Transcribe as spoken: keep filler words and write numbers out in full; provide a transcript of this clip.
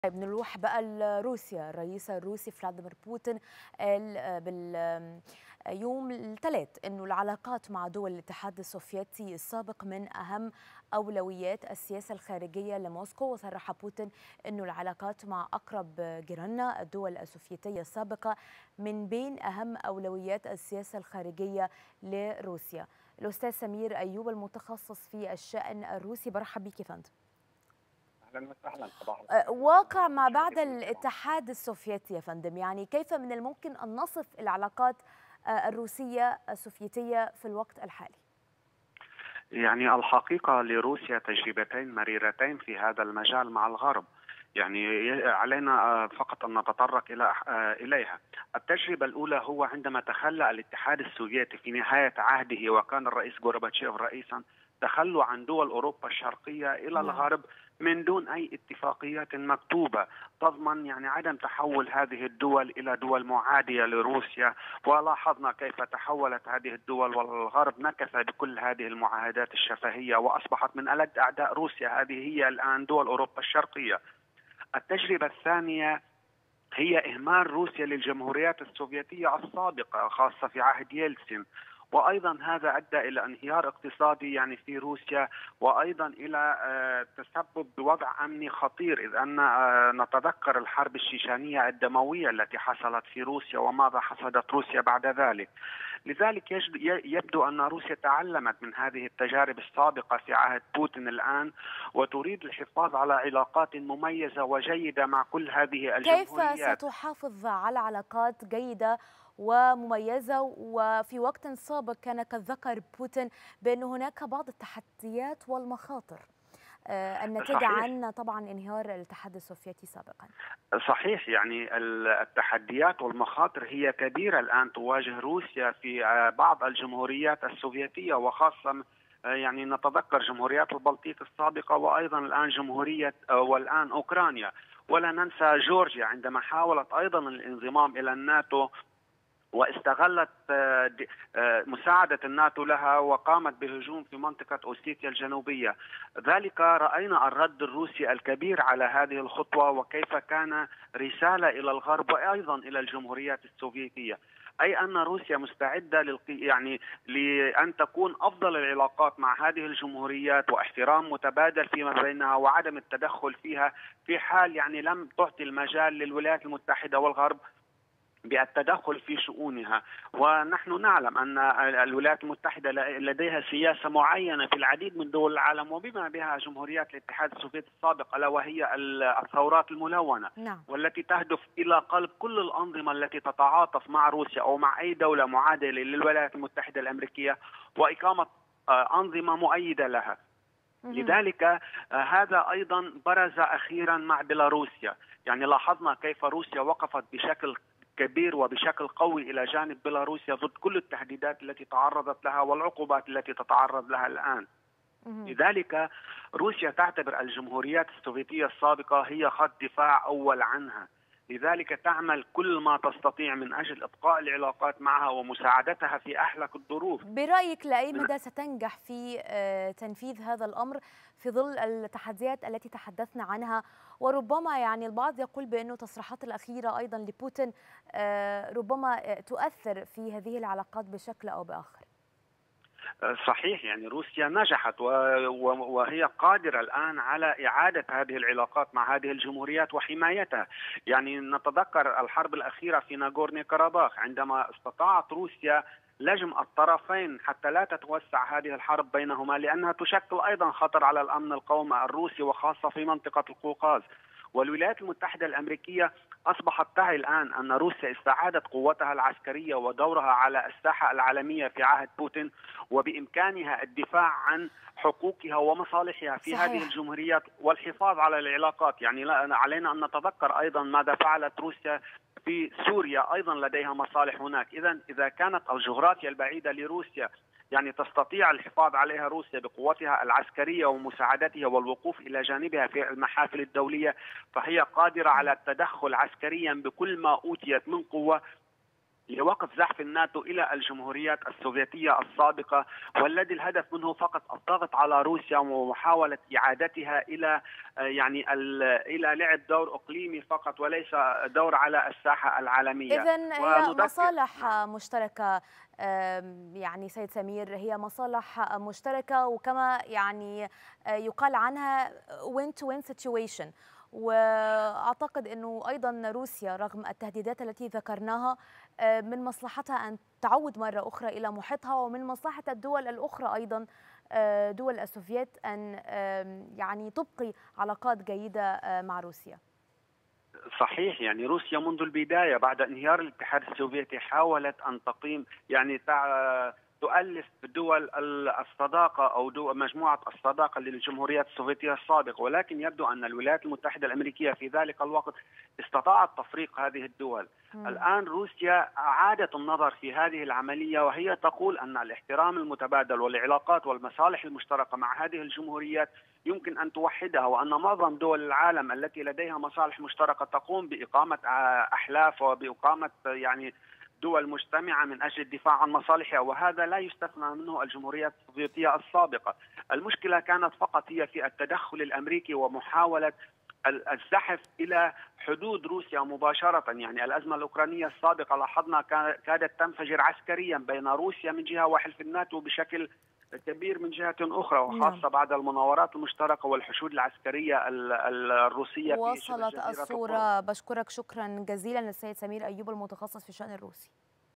طيب نروح بقى لروسيا. الرئيس الروسي فلاديمير بوتين قال باليوم الثلاث انه العلاقات مع دول الاتحاد السوفيتي السابق من اهم اولويات السياسه الخارجيه لموسكو. وصرح بوتين انه العلاقات مع اقرب جيراننا الدول السوفيتيه السابقه من بين اهم اولويات السياسه الخارجيه لروسيا. الاستاذ سمير ايوب المتخصص في الشأن الروسي، برحب بك يا فندم. اهلا وسهلا، صباح الخير. واقع ما بعد الاتحاد السوفيتي يا فندم، يعني كيف من الممكن أن نصف العلاقات الروسية السوفيتية في الوقت الحالي؟ يعني الحقيقة لروسيا تجربتين مريرتين في هذا المجال مع الغرب، يعني علينا فقط أن نتطرق إلى إليها. التجربة الأولى هو عندما تخلى الاتحاد السوفيتي في نهاية عهده وكان الرئيس غورباتشيف رئيسا، تخلوا عن دول أوروبا الشرقية إلى نعم. الغرب من دون أي اتفاقيات مكتوبة تضمن يعني عدم تحول هذه الدول إلى دول معادية لروسيا. ولاحظنا كيف تحولت هذه الدول والغرب نكث بكل هذه المعاهدات الشفهية وأصبحت من ألد أعداء روسيا. هذه هي الآن دول أوروبا الشرقية. التجربة الثانية هي إهمال روسيا للجمهوريات السوفيتية السابقة خاصة في عهد يلتسين، وأيضا هذا أدى إلى انهيار اقتصادي يعني في روسيا، وأيضا إلى تسبب بوضع أمني خطير، إذ أن نتذكر الحرب الشيشانية الدموية التي حصلت في روسيا وماذا حصدت روسيا بعد ذلك. لذلك يبدو أن روسيا تعلمت من هذه التجارب السابقة في عهد بوتين الآن، وتريد الحفاظ على علاقات مميزة وجيدة مع كل هذه كيف الجمهوريات. ستحافظ على علاقات جيدة ومميزة وفي وقت سابق كان قد ذكر بوتين بأن هناك بعض التحديات والمخاطر الناتجة صحيح. عن طبعا انهيار الاتحاد السوفيتي سابقا؟ صحيح، يعني التحديات والمخاطر هي كبيرة الآن تواجه روسيا في بعض الجمهوريات السوفيتية، وخاصة يعني نتذكر جمهوريات البلطيق السابقة وأيضا الآن جمهورية والآن أوكرانيا، ولا ننسى جورجيا عندما حاولت أيضا الانضمام إلى الناتو واستغلت مساعدة الناتو لها وقامت بهجوم في منطقة أوسيتيا الجنوبية. ذلك رأينا الرد الروسي الكبير على هذه الخطوة وكيف كان رسالة إلى الغرب وأيضا إلى الجمهوريات السوفيتية، أي أن روسيا مستعدة للقي... يعني لأن تكون أفضل العلاقات مع هذه الجمهوريات واحترام متبادل فيما بينها وعدم التدخل فيها في حال يعني لم تعطي المجال للولايات المتحدة والغرب بالتدخل في شؤونها. ونحن نعلم أن الولايات المتحدة لديها سياسة معينة في العديد من دول العالم وبما بها جمهوريات الاتحاد السوفيتي السابق، ألا وهي الثورات الملونة. نعم. والتي تهدف إلى قلب كل الأنظمة التي تتعاطف مع روسيا أو مع أي دولة معادية للولايات المتحدة الأمريكية وإقامة أنظمة مؤيدة لها. لذلك هذا أيضا برز أخيرا مع بيلاروسيا، يعني لاحظنا كيف روسيا وقفت بشكل كبير وبشكل قوي إلى جانب بيلاروسيا ضد كل التهديدات التي تعرضت لها والعقوبات التي تتعرض لها الآن. لذلك روسيا تعتبر الجمهوريات السوفيتية السابقة هي خط دفاع أول عنها، لذلك تعمل كل ما تستطيع من أجل إبقاء العلاقات معها ومساعدتها في أحلك الظروف. برأيك لأي مدى ستنجح في تنفيذ هذا الأمر في ظل التحديات التي تحدثنا عنها؟ وربما يعني البعض يقول بأنه التصريحات الأخيرة أيضا لبوتين ربما تؤثر في هذه العلاقات بشكل أو بآخر. صحيح، يعني روسيا نجحت وهي قادرة الآن على إعادة هذه العلاقات مع هذه الجمهوريات وحمايتها. يعني نتذكر الحرب الأخيرة في ناغورني كاراباخ عندما استطاعت روسيا لجم الطرفين حتى لا تتوسع هذه الحرب بينهما، لأنها تشكل أيضا خطر على الأمن القومي الروسي وخاصة في منطقة القوقاز. والولايات المتحدة الأمريكية أصبحت تعي الآن أن روسيا استعادت قوتها العسكرية ودورها على الساحة العالمية في عهد بوتين، وبإمكانها الدفاع عن حقوقها ومصالحها في صحيح. هذه الجمهوريات والحفاظ على العلاقات. يعني علينا أن نتذكر أيضا ماذا فعلت روسيا في سوريا، أيضا لديها مصالح هناك. إذا إذا كانت الجغرافيا البعيدة لروسيا يعني تستطيع الحفاظ عليها روسيا بقوتها العسكرية ومساعدتها والوقوف إلى جانبها في المحافل الدولية، فهي قادرة على التدخل عسكريا بكل ما أوتيت من قوة لوقف زحف الناتو إلى الجمهوريات السوفيتية السابقة، والذي الهدف منه فقط الضغط على روسيا ومحاولة إعادتها إلى يعني إلى لعب دور إقليمي فقط وليس دور على الساحة العالمية. إذن هي مصالح مشتركة يعني سيد سمير، هي مصالح مشتركة، وكما يعني يقال عنها win to win situation. وأعتقد أنه أيضا روسيا رغم التهديدات التي ذكرناها من مصلحتها أن تعود مرة أخرى إلى محيطها، ومن مصلحة الدول الأخرى أيضا دول السوفييت أن يعني تبقي علاقات جيدة مع روسيا. صحيح، يعني روسيا منذ البداية بعد انهيار الاتحاد السوفيتي حاولت أن تقيم يعني تؤلف دول الصداقة أو دول مجموعة الصداقة للجمهوريات السوفيتية السابقة، ولكن يبدو أن الولايات المتحدة الأمريكية في ذلك الوقت استطاعت تفريق هذه الدول. م. الآن روسيا أعادت النظر في هذه العملية، وهي تقول أن الاحترام المتبادل والعلاقات والمصالح المشتركة مع هذه الجمهوريات يمكن أن توحدها، وأن معظم دول العالم التي لديها مصالح مشتركة تقوم بإقامة أحلاف وبإقامة يعني دول مجتمعة من أجل الدفاع عن مصالحها، وهذا لا يستثنى منه الجمهوريات السوفيتية السابقة. المشكلة كانت فقط هي في التدخل الأمريكي ومحاولة الزحف إلى حدود روسيا مباشرة. يعني الأزمة الأوكرانية السابقة لاحظنا كادت تنفجر عسكريا بين روسيا من جهة وحلف الناتو بشكل كبير من جهة أخرى، وخاصة بعد المناورات المشتركة والحشود العسكرية الروسية. وصلت الصورة. بشكرك شكرا جزيلا السيد سمير أيوب المتخصص في الشأن الروسي.